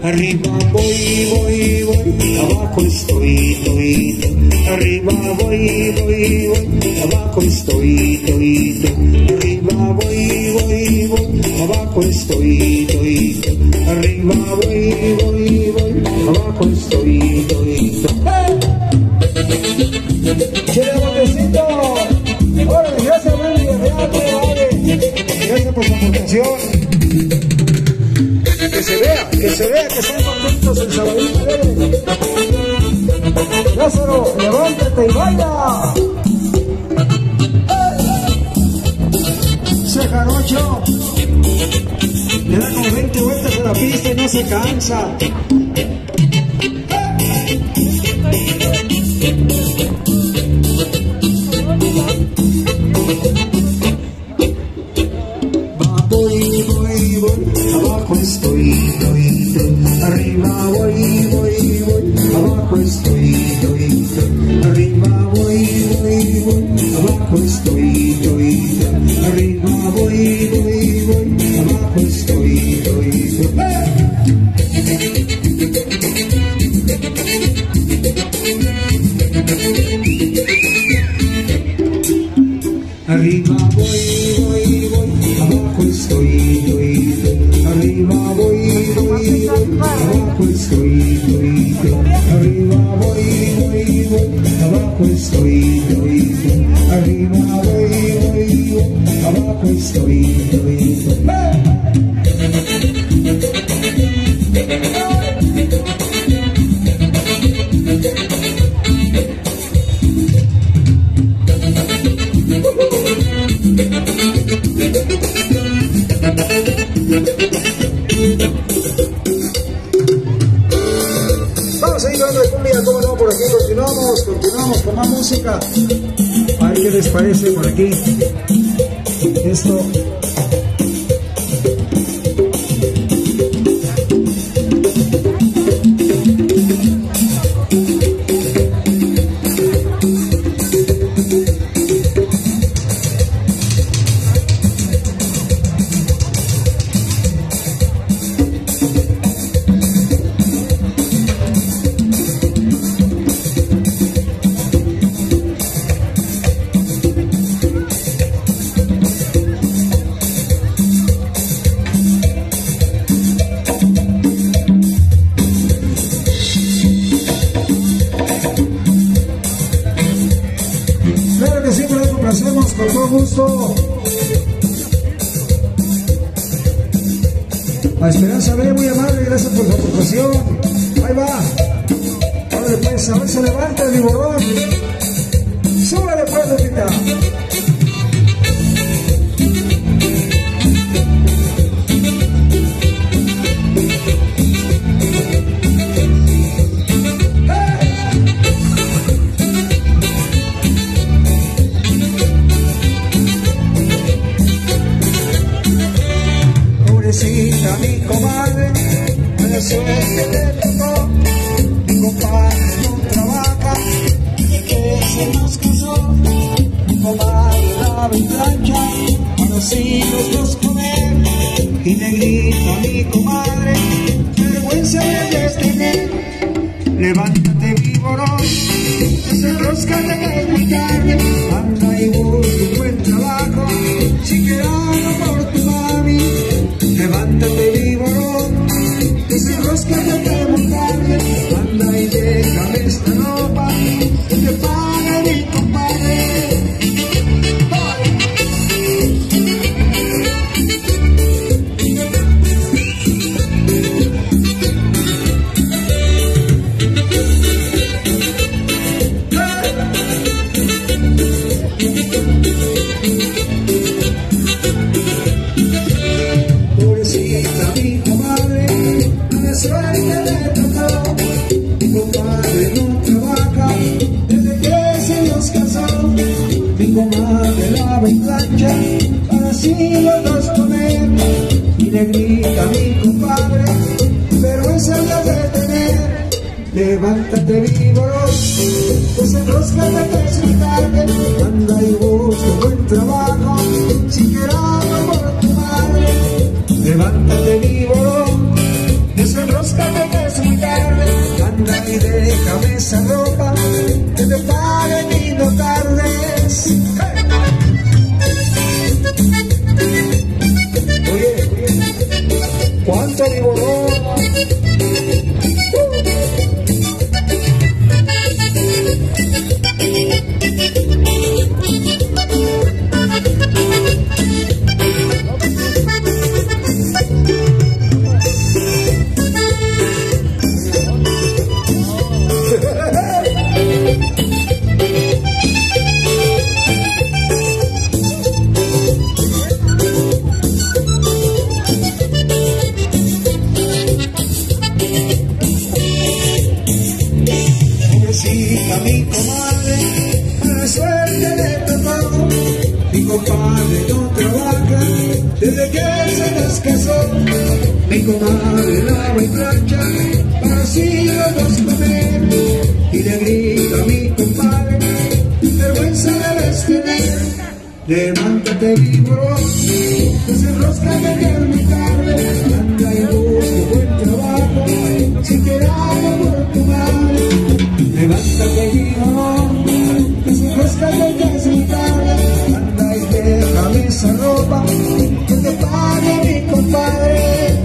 Arriba voy, voy, voy, abajo estoy, arriba voy, voy, voy, abajo estoy, arriba voy, voy, voy, abajo estoy, arriba voy, voy, voy, abajo estoy, ¡Quiere botecito! ¡Órale, gracias, Wendy! Gracias por su aportación. Que se vea que están contentos el sabadito. Lázaro, levántate y baila. Ese jarocho le da como 20 vueltas a la pista y no se cansa. Abajo estoy, arriba voy, voy, voy, abajo estoy, arriba voy, voy, voy, abajo estoy, arriba voy, voy, voy, abajo estoy, arriba voy, voy, voy, abajo estoy, arriba voy, voy, voy, abajo estoy, arriba voy, voy, voy, abajo estoy, arriba voy, voy, voy, abajo estoy, Vamos a ir dando de cumbia, cómo no, por aquí continuamos con más música. A ver qué les parece por aquí esto. Hacemos con todo gusto a Esperanza B, muy amable, gracias por su aportación. Ahí va, ahora pues, a ver se levanta el viborón. Súbale pues, Lupita. Mi comadre, a la suerte le tocó. Mi compadre no trabaja, que se nos casó. Mi comadre lava y plancha, para así los dos comer. Y negrita mi comadre, vergüenza de tener. Levántate viborón, desenróscate que es muy tarde. Anda y busca un buen trabajo, si quieres por tu mami. Levántate viborón, desenróscate muy tarde. Anda y déjame esta ropa, que te pague mi compadre. Mi comadre, a la suerte le tocó. Mi compadre no trabaja, desde que se nos casó. Mi comadre lava y plancha, para así los dos comer. Y le grita mi compadre, pero esa la de tener. Levántate viborón, desenróscate que es muy tarde. Anda y busca un buen trabajo, si quieres por tu madre. Levántate viborón, desenróscate. enróscate que es muy tarde. Anda y déjame esa ropa, que te paguen y no tardes. ¡Hey! Oye, ¿cuánto vivoró? A mi comadre, la suerte le tocó. Mi compadre no trabaja desde que se nos casó. Mi comadre lava y plancha para así los dos comer. Y le grito a mi compadre, vergüenza debes tener. Levántate víboro, desenróscate que es muy tarde. Anda y busca buen trabajo, si quieres por tu madre. Levántate víboro, desenróscate que es muy tarde. Anda y déjame esa ropa, que te pague mi compadre.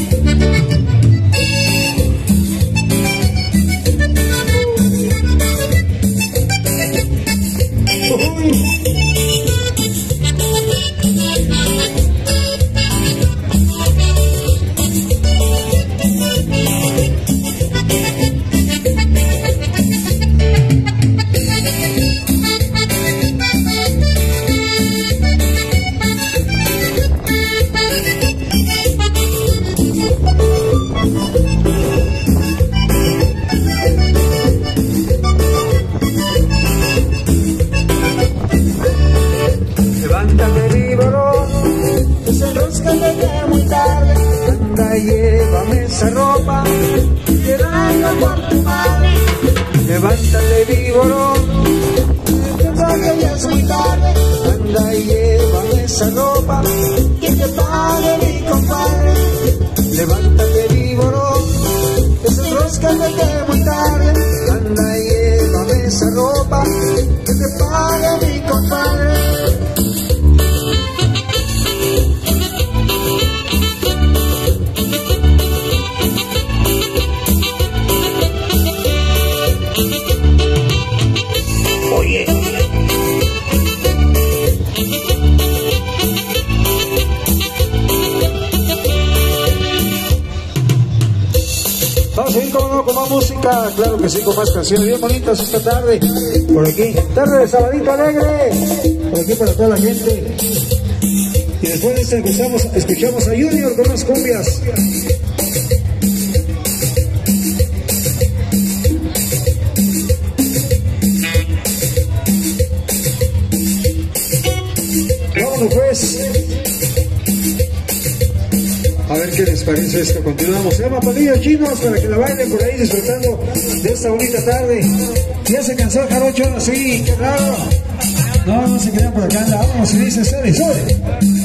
Llévame esa ropa, que daño por tu madre. Levántate víboro, que ya es muy tarde. Anda y llévame esa ropa, que te pague mi compadre. Levántate víboro, desenróscate que es muy tarde. Anda y llévame esa ropa, que te pague mi compadre. Vamos a ir con más música, claro que sí, con más canciones bien bonitas esta tarde. Por aquí, tarde de Sabadito Alegre, por aquí para toda la gente. Y después de esta escuchamos a Junior con unas cumbias. Vámonos pues. A ver qué les parece esto. Continuamos. Se llama Pandilla Chinos, para que la bailen por ahí disfrutando de esta bonita tarde. Ya se cansó el jarocho, así, qué raro. No se quedan por acá. Vámonos y dice, sale.